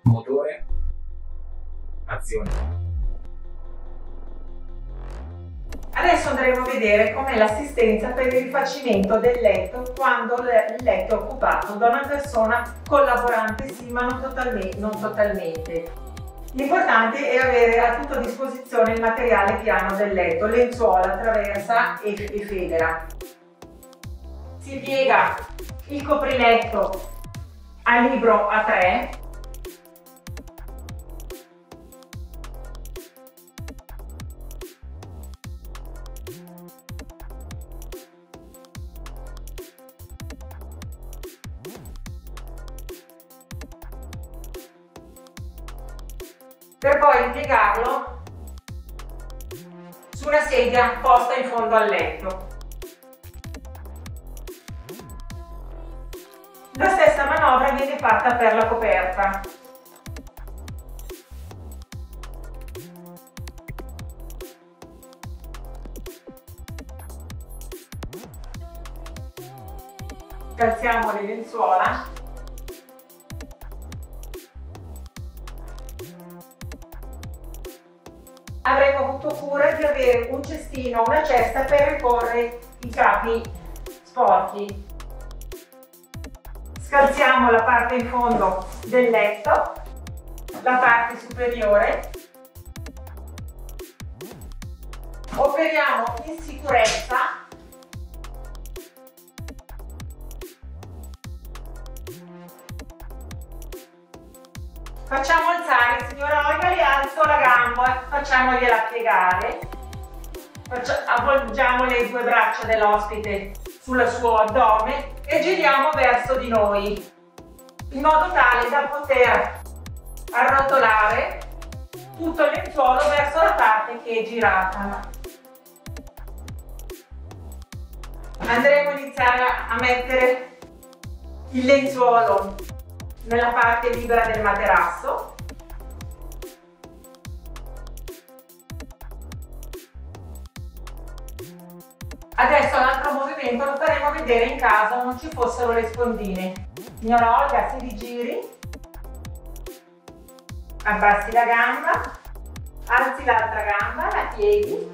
Motore, azione. Adesso andremo a vedere com'è l'assistenza per il rifacimento del letto quando il letto è occupato da una persona collaborante, sì, ma non totalmente. L'importante è avere a tua disposizione il materiale piano del letto, lenzuola, traversa e federa. Si piega il copriletto a libro A3. Per poi ripiegarlo su una sedia posta in fondo al letto. La stessa manovra viene fatta per la coperta. Calziamo le lenzuola. Avremo avuto cura di avere un cestino, una cesta per riporre i capi sporchi. Scalziamo la parte in fondo del letto, la parte superiore. Operiamo in sicurezza. Facciamo alzare, signora Olga, le alzo la gamba, facciamogliela piegare, avvolgiamo le due braccia dell'ospite sul suo addome e giriamo verso di noi, in modo tale da poter arrotolare tutto il lenzuolo verso la parte che è girata. Andremo a iniziare a mettere il lenzuolo nella parte libera del materasso. Adesso l'altro movimento lo faremo vedere in caso non ci fossero le spondine. Signora Olga, si rigiri, abbassi la gamba, alzi l'altra gamba, la pieghi.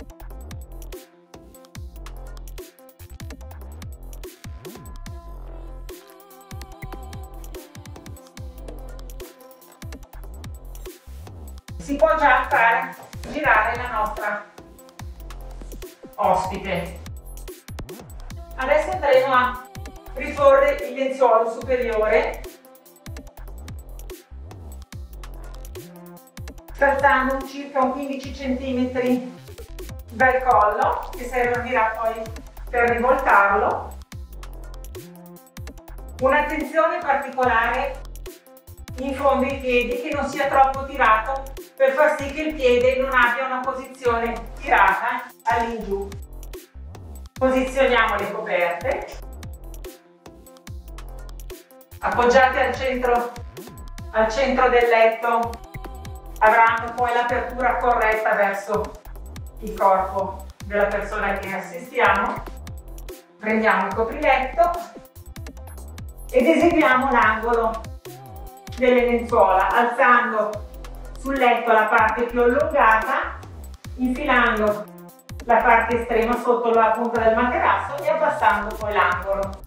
Si può già fare girare la nostra ospite. Adesso andremo a riporre il lenzuolo superiore, scalzando circa un 15 cm dal collo, che servirà poi per rivoltarlo. Un'attenzione particolare in fondo ai piedi, che non sia troppo tirato, per far sì che il piede non abbia una posizione tirata all'ingiù. Posizioniamo le coperte, appoggiate al centro del letto, avranno poi l'apertura corretta verso il corpo della persona che assistiamo. Prendiamo il copriletto ed eseguiamo l'angolo delle lenzuola, alzando sul letto la parte più allungata, infilando la parte estrema sotto la punta del materasso e abbassando poi l'angolo.